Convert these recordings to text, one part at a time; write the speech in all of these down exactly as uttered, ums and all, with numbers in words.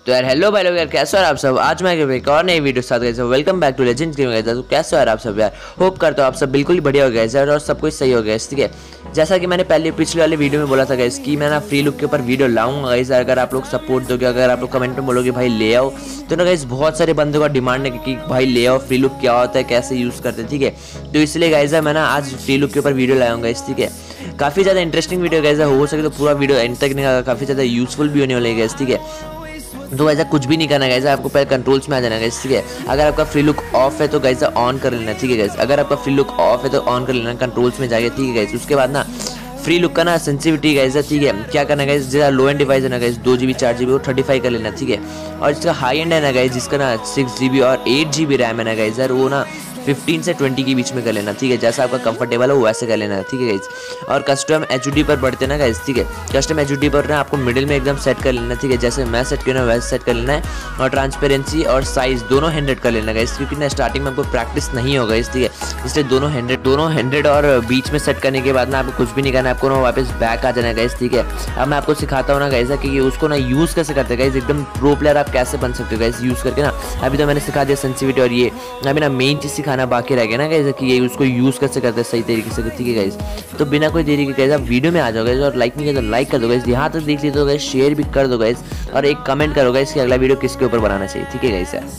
तो यार हेलो भाई लोग, यार कैसे हो यार आप सब। आज मैं एक और नई वीडियो साथ गए। Welcome back to legends gaming guys. तो कैसे हो यार आप सब यार, होप करता हूँ आप सब बिल्कुल बढ़िया हो गए यार और सब कुछ सही हो गया। ठीक है, जैसा कि मैंने पहले पिछले वाले वीडियो में बोला था गाइस कि मैं ना फ्री लुक के ऊपर वीडियो लाऊंगा गाइस। अगर आप लोग सपोर्ट दोगे, अगर आप लोग कमेंट में बोलोगे भाई ले आओ, तो ना गाइस बहुत सारे बंदों का डिमांड है कि भाई ले आओ फ्री लुक क्या होता है, कैसे यूज़ करते हैं। ठीक है, तो इसलिए गाइस मैं ना आज फ्री लुक के ऊपर वीडियो लाऊंगा गाइस। ठीक है, काफ़ी ज़्यादा इंटरेस्टिंग वीडियो गाइस, हो सके तो पूरा वीडियो एंड तक नहीं, काफ़ी ज़्यादा यूजफुल भी होने वाले है गाइस। ठीक है, तो ऐसा कुछ भी नहीं करना गाइस, आपको पहले कंट्रोल्स में आ जाना गाइस। ठीक है, अगर आपका फ्री लुक ऑफ है तो गाइस ऑन कर लेना। ठीक है गाइस, अगर आपका फ्री लुक ऑफ है तो ऑन कर लेना कंट्रोल्स में जाके। ठीक है गाइस, उसके बाद ना फ्री लुक का ना सेंसिटिविटी गाइस है। ठीक है, क्या करना गाइस, जैसा लो एंड डिवाइस है ना गाइस, दो जी बी चार जी बी वो थर्टी फाइव कर लेना। ठीक है, और जिसका हाई एंड है ना गाइस, जिसका ना सिक्स जी बी और एट जी बी रैम है ना गाइस यार, वो ना फिफ्टीन से ट्वेंटी के बीच में कर लेना। ठीक है, जैसा आपका कंफर्टेबल हो वैसे कर लेना। ठीक है गाइस, और कस्टम एच डी पर बढ़ते ना गाइस। ठीक है, कस्टम एच डी पर ना आपको मिडिल में एकदम सेट कर लेना। ठीक है, जैसे मैं सेट किया ना वैसे सेट कर लेना है, और ट्रांसपेरेंसी और साइज दोनों हंड्रेड कर लेना गाइस, क्योंकि ना स्टार्टिंग में आपको प्रैक्टिस नहीं होगा इस। ठीक है, इसलिए दोनों हंड्रेड दोनों हंड्रेड और बीच में सेट करने के बाद ना आपको कुछ भी नहीं करना, आपको ना वापस बैक आ जाना गाइस। ठीक है, अब मैं आपको सिखाता हूँ ना गाइस कि उसको ना यूज़ कैसे करते हैं गाइस, एकदम प्रो प्लेयर आप कैसे बन सकते हो गाइस यूज़ करके ना। अभी तो मैंने सिखा दिया सेंसिटिविटी, और ये अभी ना मेन चीज़ सिखाना बाकी रह गया ना गाइस कि ये उसको यूज़ कैसे करते हैं सही तरीके से। ठीक है गाइस, तो बिना कोई देरी के गाइस आप वीडियो में आ जाओ गाइस, और लाइक नहीं किया तो लाइक कर दो गाइस, यहाँ तक देख लीजिए तो गाइस शेयर भी कर दो गाइस, और एक कमेंट करो गाइस कि अगला वीडियो किसके ऊपर बनाना चाहिए। ठीक है गाइस यार,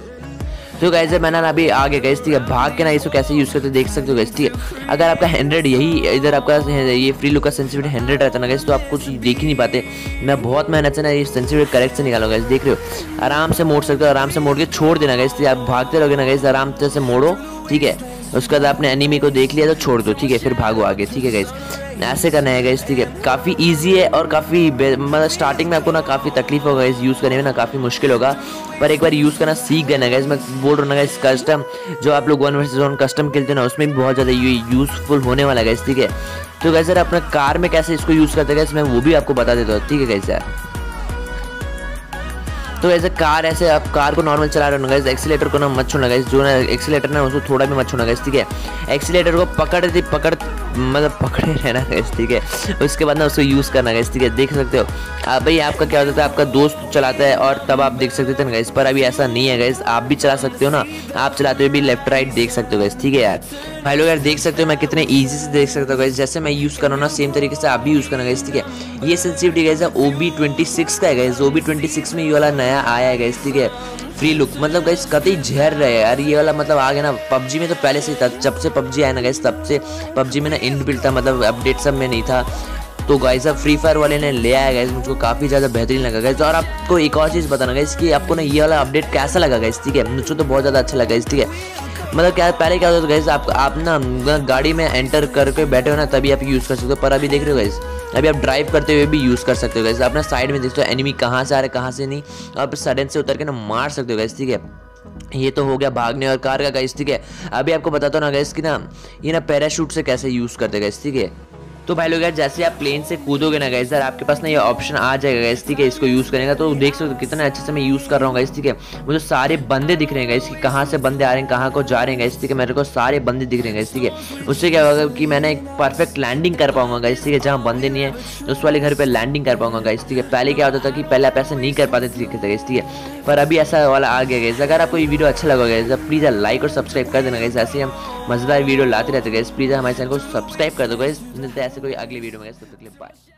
तो गाइस मैंने ना अभी आगे गाइस। ठीक है, भाग के ना इसको कैसे यूज़ करते देख सकते हो गाइस। ठीक है, अगर आपका हंड्रेड यही इधर आपका ये फ्री लुक का सेंसिटिविटी हंड्रेड रहता ना गाइस, तो आप कुछ देख ही नहीं पाते। मैं बहुत मेहनत से ना ये सेंसिटिविटी करेक्ट से निकालूंगा गाइस, देख रहे हो, आराम से मोड़ सकते हो, आराम से मोड़ के छोड़ देना गाइस। आप भागते रहोगे ना गाइस, आराम से मोड़ो। ठीक है, उसके बाद आपने एनिमी को देख लिया तो छोड़ दो। ठीक है, फिर भागो आगे। ठीक है गाइस, ऐसे करना है गाइस। ठीक है, काफ़ी इजी है और काफ़ी मतलब स्टार्टिंग में आपको ना काफ़ी तकलीफ होगा इस यूज़ करने में ना, काफ़ी मुश्किल होगा, पर एक बार यूज़ करना सीख गए ना गाइस। मैं बोल रहा हूँ ना गाइस, कस्टम जो आप लोग वन वर्सेस वन कस्टम खेलते हैं ना, उसमें भी बहुत ज़्यादा यूज़फुल होने वाला है गाइस। ठीक है, तो गाइस यार अपना कार में कैसे इसको यूज़ करते हैं गाइस, मैं वो भी आपको बता देता हूँ। ठीक है गाइस यार, तो ऐसे कार ऐसे आप कार को नॉर्मल चला रहे हो गाइस, एक्सीलेटर को ना मत छोड़ना गाइस, जो ना एक्सीलेटर ना उसको थोड़ा भी मत छोड़ना गाइस। ठीक है, एक्सीलेटर को पकड़ दी पकड़ मतलब पकड़े रहना गाइस। ठीक है, उसके बाद ना उसको यूज़ करना गाइस। ठीक है, देख सकते हो आप भाई, आपका क्या होता है, आपका दोस्त चलाता है और तब आप देख सकते थे ना गाइस, पर अभी ऐसा नहीं है गाइस, आप भी चला सकते हो ना, आप चलाते हुए भी लेफ्ट राइट देख सकते हो गाइस। ठीक है यार, भाई लोग यार देख सकते हो मैं कितने ईजी से देख सकता हूँ गाइस, जैसे मैं यूज़ कर रहा हूँ ना सेम तरीके से आप भी यूज़ करना गाइस। ठीक है, ये सेंसिटिविटी गाइस है ओ बी ट्वेंटी सिक्स का है guys, O B twenty six में ये वाला नया आया है गाइस। ठीक है, फ्री लुक मतलब गाइस कतई झेर रहे हैं यार, ये वाला मतलब आ गया ना। पबजी में तो पहले से ही था, जब से पबजी आया ना गाइस तब से पबजी में ना इनबिल्ट था, मतलब अपडेट सब में नहीं था। तो गाइस अब फ्री फायर वाले ने ले आया गाइस, मुझको काफ़ी ज़्यादा बेहतरीन लगा गाइस। और आपको एक और चीज़ बताना गाइस कि आपको ना ये वाला अपडेट कैसा लगा गाइस। ठीक है, मुझको तो बहुत ज़्यादा अच्छा लगा गाइस। ठीक है, मतलब क्या पहले क्या होता था गाइस, आप आप ना गाड़ी में एंटर करके बैठे हो ना तभी आप यूज़ कर सकते हो, पर अभी देख रहे हो गाइस अभी आप ड्राइव करते हुए भी यूज़ कर सकते हो गाइस। अपना साइड में देखते हो एनिमी कहाँ से आ रहा है कहाँ से नहीं, और सडन से उतर के ना मार सकते हो गाइस। ठीक है, ये तो हो गया भागने और कार का गाइस। ठीक है, अभी आपको बताता हूँ ना गाइस कि ना ये ना पैराशूट से कैसे यूज़ करते गाइस। ठीक है, तो भाई लोग यार जैसे आप प्लेन से कूदोगे ना गाइस यार, आपके पास ना ये ऑप्शन आ जाएगा गाइस। ठीक है, इसको यूज़ करेगा तो देख सकते हो कितना अच्छे से मैं यूज़ कर रहा हूँ गाइस। ठीक है, मुझे सारे बंदे दिख रहे हैं गाइस कि कहाँ से बंदे आ रहे हैं कहाँ को जा रहे हैं गाइस। ठीक है, मेरे को सारे बंदे दिख रहे हैं गाइस। ठीक है, उससे क्या होगा कि मैंने एक परफेक्ट लैंडिंग कर पाऊंगा गाइस। ठीक है, जहाँ बंदे नहीं है उस वाले घर पर लैंडिंग कर पाऊंगा गाइस। ठीक है, पहले क्या होता था कि पहले आप ऐसा नहीं कर पाते थे गाइस। ठीक है, पर अभी ऐसा वाला आ गया गाइस। अगर आपको ये वीडियो अच्छा लगा गाइस प्लीज़ लाइक और सब्सक्राइब कर देना गाइस, ऐसे हम मजेदार वीडियो लाते रहते गाइस। प्लीज़ हमारे चैनल को सब्सक्राइब कर दो गाइस, मिलते हैं ऐसे कोई अगली वीडियो में गाइस, तब तक के लिए बाय।